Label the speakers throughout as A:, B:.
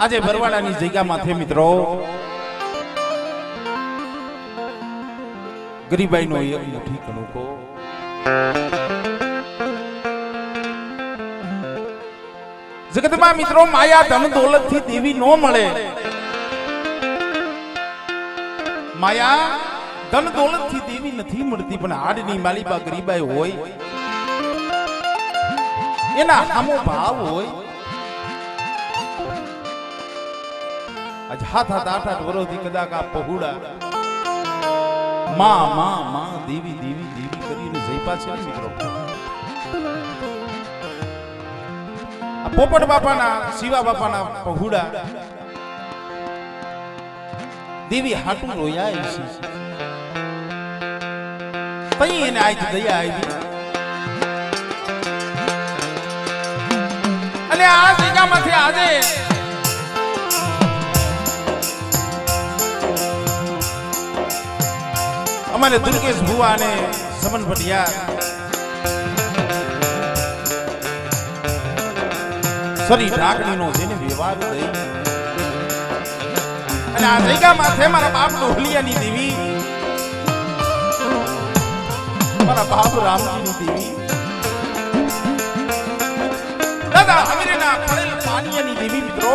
A: આજે બરવાડાની જગ્યા માથે મિત્રો ગરીબાઈનો એક મુઠ્ઠી કણુકો જગતમાં મિત્રો માયા ધન દોલત થી દેવી નો મળે માયા ધન દોલત થી દેવી નથી મળતી પણ હાડની માલિબા ગરીબાઈ હોય એના સામો ભાવ હોય આજ હાથ હાથ આઠ આઠ વર્ષથી કદાચ આ પહોળા માં માં માં દેવી દેવી દેવી કરીને જઈપા છે મિત્રો આ પોપટ બાપાના શિવા બાપાના પહોળા દેવી હાટું રોયા છે તઈ એને આજ દયા આવી અને આ જગ્યામાંથી આજે અમારે દુર્ગેશ ભુવા અને સમન ભટિયા સરી ઢાકણીનો જેને વ્યવહાર દઈ અને આ જગ્યા માથે મારા બાપ ડોહલિયાની દેવી મારા બાપ રામજીની દેવી દાદા હમીરના પડેલ પાણીયાની દેવી મિત્રો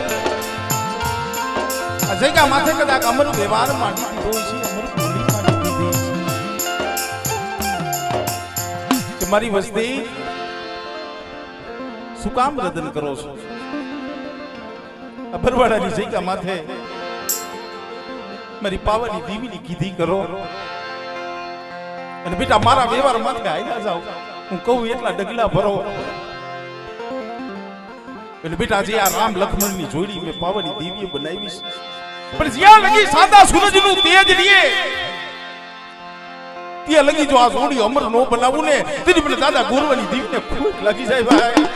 A: આ જગ્યા માથે કદાચ અમર વ્યવહાર માંડી દીધો છે અમર બોલી માંડી દીધી કે મારી વસ્તી શું કામ રદન કરો છો બરવાડાની જગ્યા માથે મારી પાવાની દેવીની કીધી કરો અને બેટા મારા વ્યવહાર માથે આયલા જાવ હું કહું એટલા ડગલા ભરો એટલે બેટા જે આ રામ લક્ષ્મણની જોડી મેં પાવાની દેવીએ બનાવી છે પણ જ્યાં લગી સાદા સૂરજનું તેજ લીએ ત્યાં લગી જો આ જોડી અમર નો બનાવું ને તેની પેલા દાદા ગોરવાની દેવીને ખૂબ લાગી જાય ભાઈ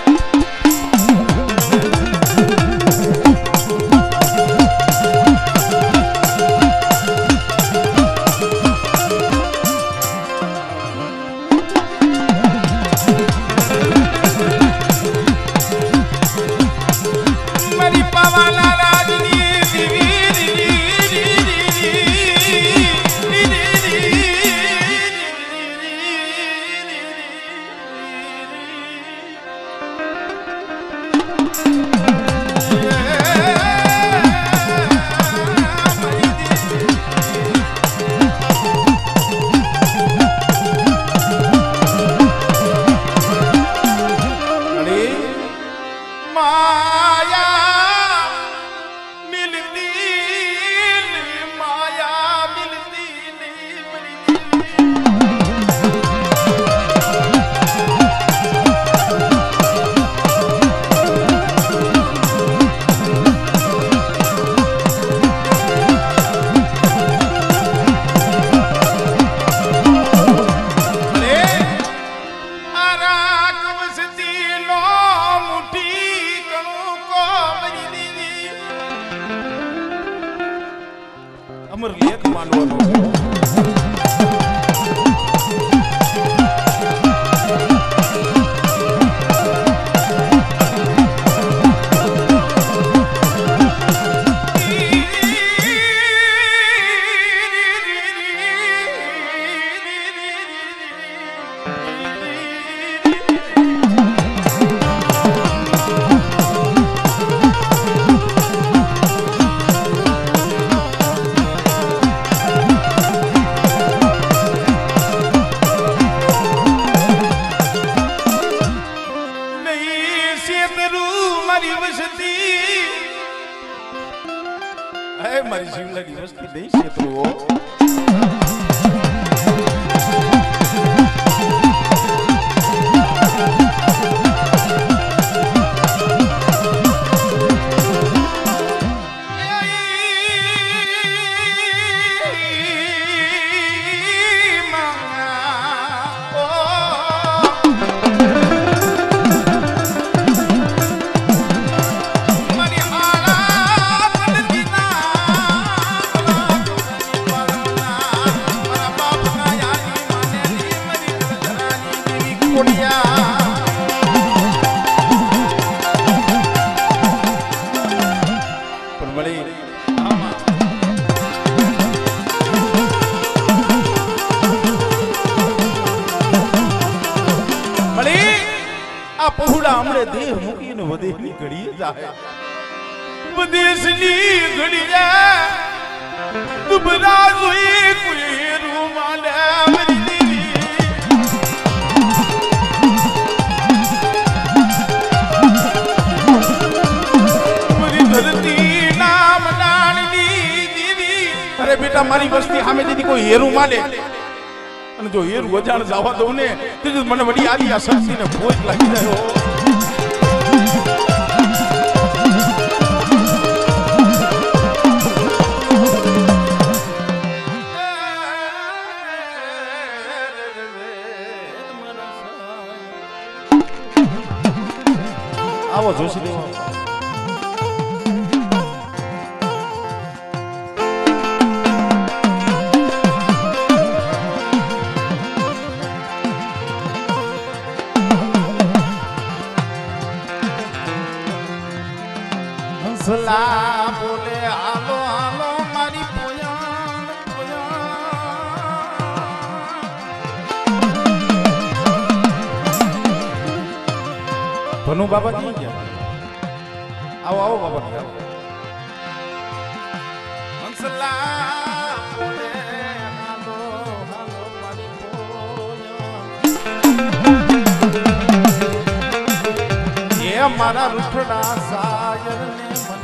A: અમર લેખ માનવાનો મારી જીવલાની વસ્તી નહીં છેતરો ઘડી જાય વિદેશની ઘડી દુબરા જોઈ કોઈ રૂમાલ બેટા મારી વસ્તી સામે જેથી કોઈ હેરું માલે અને જો હેરું અજાણ જવા દઉં ને તો મને વડી આલી આ શક્તિને ભોજ લાગી જાય આવો જોશી દેવા હંસલા બોલે હાલો હાલો મારી પોયાણ ભનુ બાબા ક્યાં ગયા આવો આવો બાબા હંસલા બોલે હાલો હાલો મારી પોયાણ એ મારા રૂઠડા સાયર ને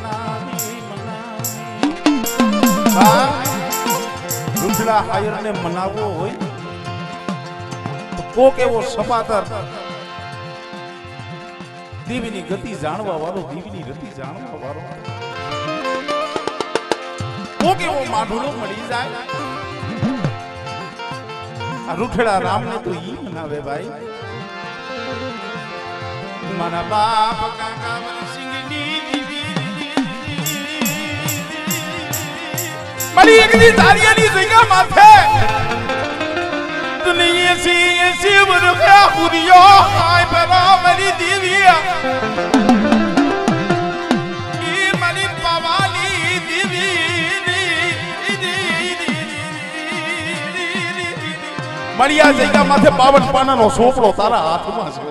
A: રૂઠડા હાયર ને મનાવવો હોય તો કોક એવો સપાતર દેવીની ગતિ જાણવા વાળો દેવીની ગતિ જાણવા વાળો કોક એવો માઢુડો મળી જાય આ રૂઠડા રામને તો ઈ મનાવે ભાઈ મારા બાપ કાકા સિંહની મારી એકની તારિયાની જગ્યા માથે દુનિયા સી વરખા પુરિયો આય પરા મારી દેવી ઈ મારી પાવાલી દેવી મારી આ જગ્યા માથે 52 પાનાનો સોપડો તારા હાથમાં છે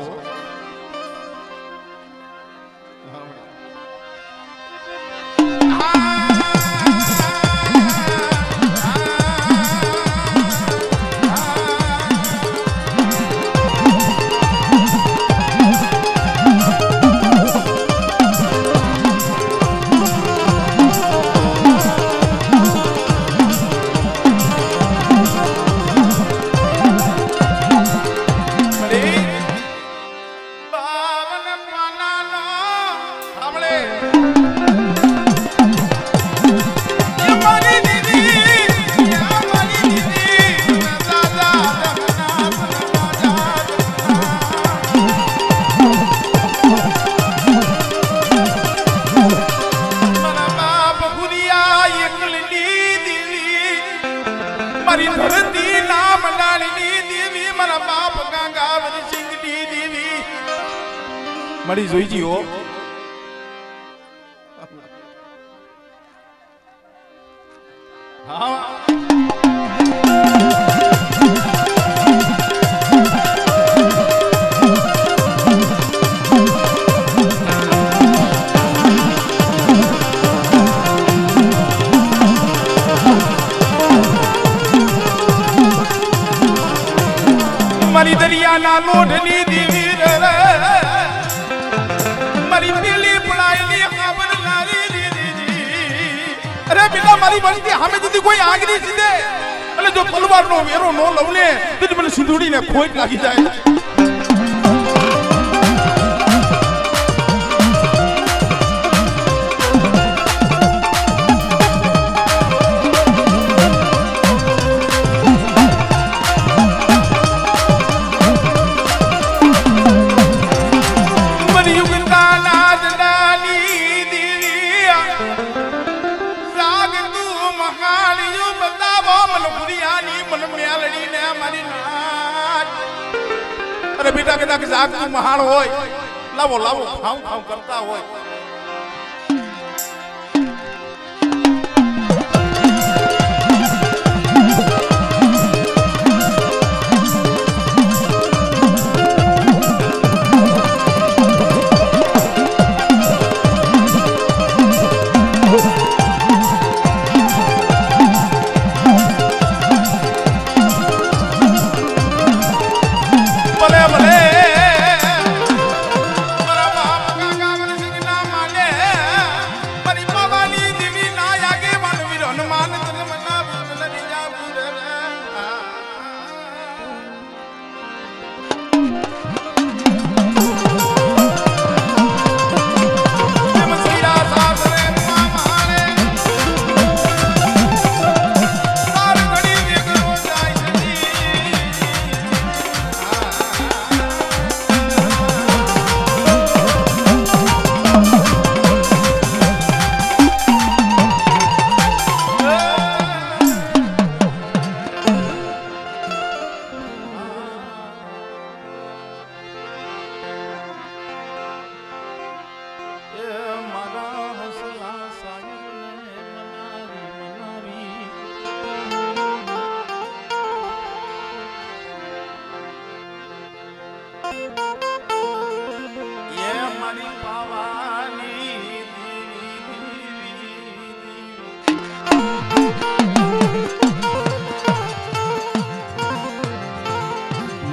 A: મળી જોઈ જીઓ હા મારી દરિયાના લોઢની દેવી અરે બેટા મારી વસ્તી સામે જતી કોઈ આગની સીધે એટલે જો તલવારનો વેરો નો લઉં ને તો મને સિંધુડીને ખોટ લાગી જાય અરે બેટા કદાચ જાગતું મહાન હોય લાવો લાવો ખાવ ખાવ કરતા હોય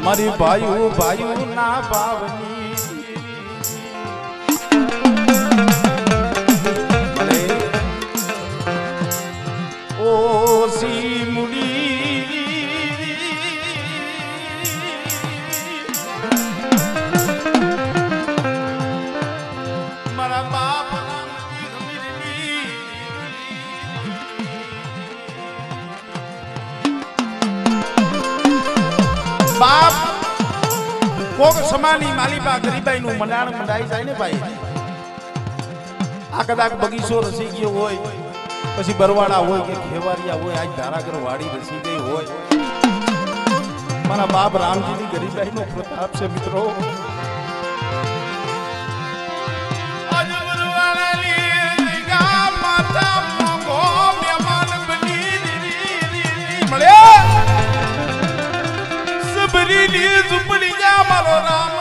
A: મારી ભાઈઓ ભાઈઓ ના ભાવની ઓ સી મુડી મારા બાપ બાપ કોક સમાની માલીબા ગરીબાઈ નું મંડાણ મંડાઈ જાય ને ભાઈ આ કદાચ બગીચો રસી ગયો હોય પછી બરવાડા હોય કે ખેવારિયા હોય આજ ધારાગર વાડી રસી ગઈ હોય મારા બાપ રામજીની ગરીબાઈ નો પ્રતાપ છે મિત્રો ઝુંપડી જા મારો રામ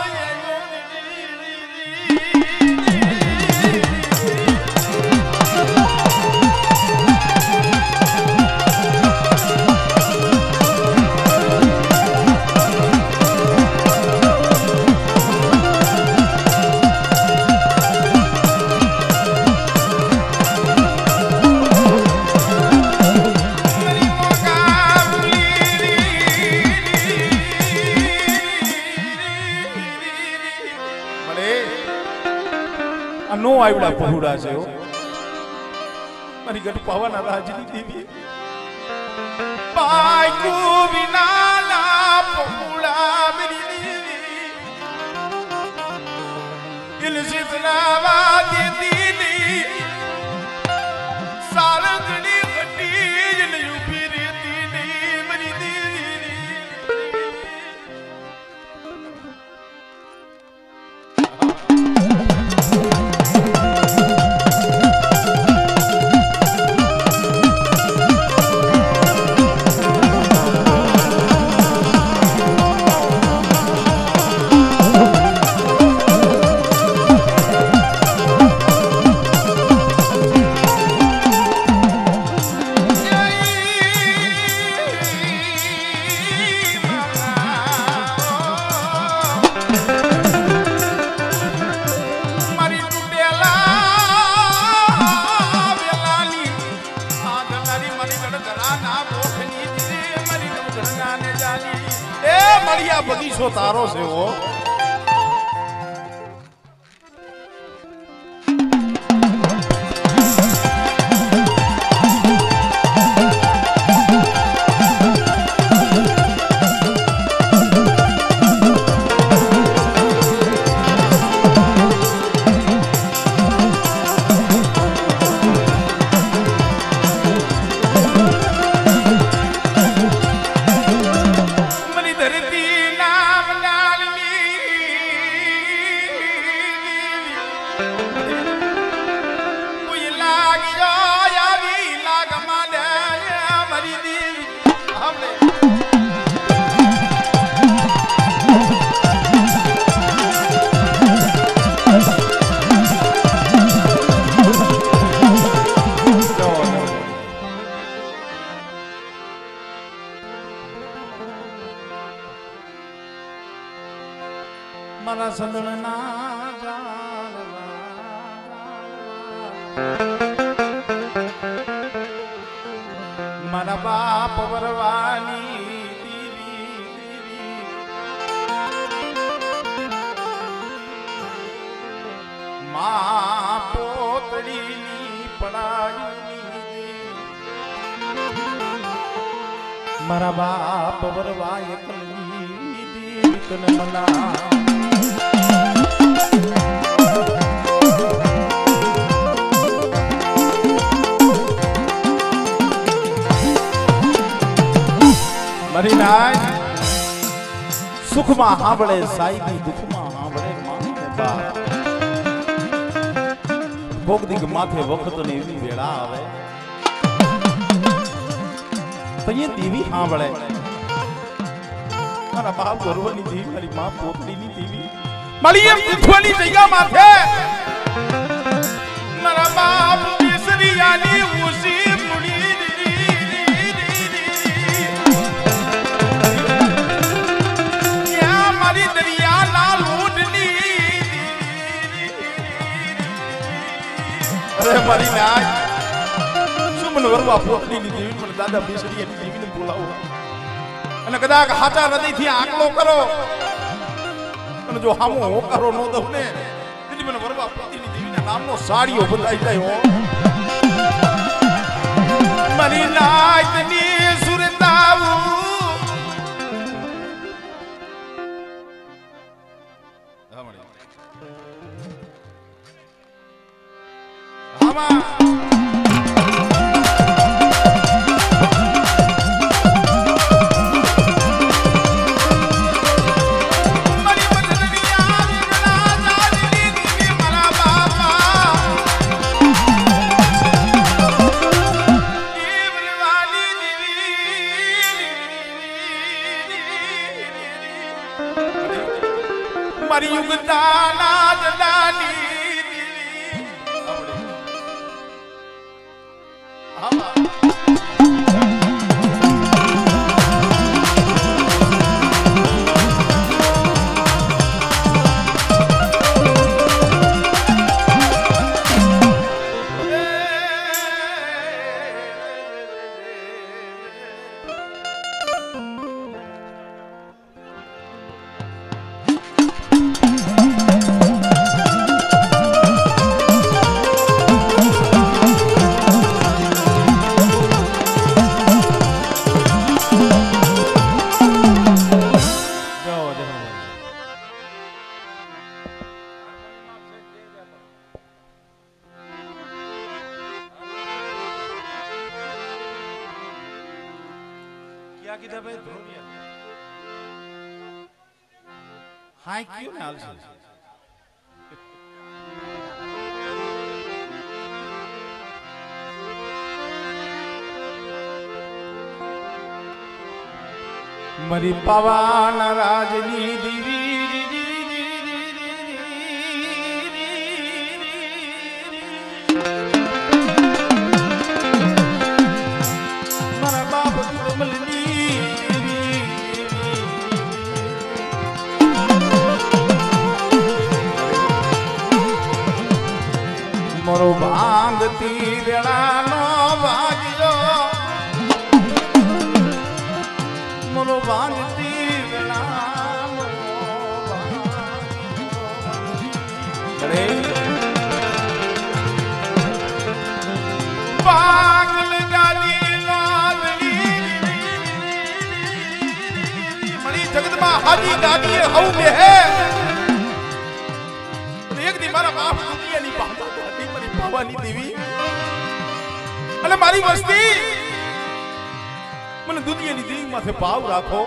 A: નો આવડા પહોળા છે મારી ગઢ પાવાના રાજની દેવી પાય કો વિના ના પહોળા મેરી દેવી દિલ સિતના વાદે દીની સારંગણી ઘટી જન યુપી રેતી ની મરી દેવી બગીચો તારો છે ઓ મારા સંદળના મારા બાપ વરવાની દીવી મા પોતડીની પડાઈ મારા બાપ વરવા એકલી દીવી તને મના મરી નાય સુખમાં હાંભળે સાઈબી દુખમાં હાંભળે માને બા ભોગ દીક માથે વખત ને એવી વેળા આવે તો એ દેવી હાંભળે મારા બાપ ગર્વની દેવી મારી માં પોતડીની દેવી મળી એમ ઉઠવાની જગ્યા માથે મારા બાપ કેસરિયાની ઉસી મુડી અરે મારી નાય શું મને વરવા પોતની ની દેવી મને દાદા બેસડી એની દેવીને બોલાવો અને કદાચ હાચા હૃદયથી આકલો કરો અને જો હામો હોકારો નો દઉં ને તેથી મને વરવા પોતની દેવીના નામનો સાડીઓ બદલાઈ જાય હો મારી નાયની સુરતાવું આમાં મારી યુગદાના જલાની क्या कीधा भाई धोनिया हाय क्यों ना हाल से मरी पवन राजनी देवी मरा बाप मोरो भांगती वेळानो भाग्यो मोरो भांगती वेळानो भाग्यो पागल गाली लावली मणी जगत में हाजी गादी हऊ में है एक दिन मारा बाप दुनिया नहीं पाता भवानी देवी अरे मारी वस्ती મને દુનિયાની દેવી માથે ભાવ રાખો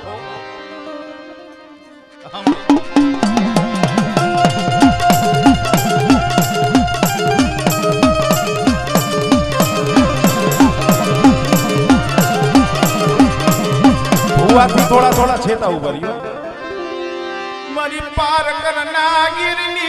A: ભુવાથી થોડા થોડા છેતા ઉભર્યો મારી પાર કરના ગીરની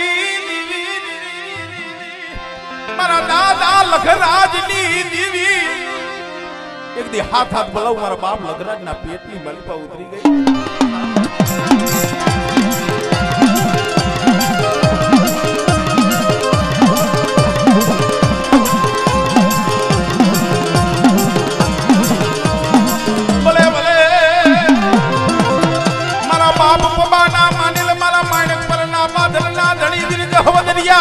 A: मारा दादा लखराज नी देवी एक दी हाथ हाथ बोलाऊ मारा बाप लखराज ना पेट नी मलपा उतरी गई बोले बोले मारा बाप पबाना मानिल मारा माणक पर ना बादल ना धनी दिन हवदरिया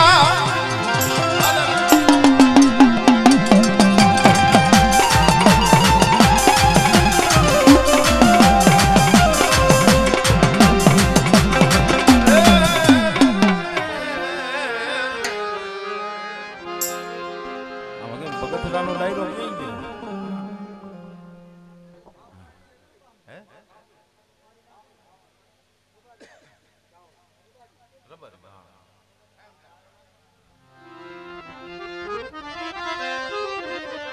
A: बगथरानो डायलॉग नहीं